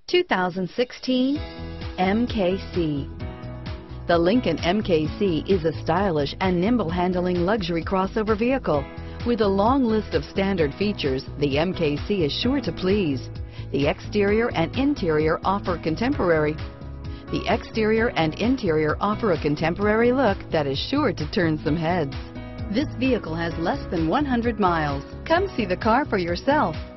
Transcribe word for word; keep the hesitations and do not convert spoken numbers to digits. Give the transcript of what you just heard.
two thousand sixteen M K C. The Lincoln M K C is a stylish and nimble handling luxury crossover vehicle. With a long list of standard features, the M K C is sure to please. The exterior and interior offer contemporary. The exterior and interior offer a contemporary look that is sure to turn some heads. This vehicle has less than one hundred miles. Come see the car for yourself.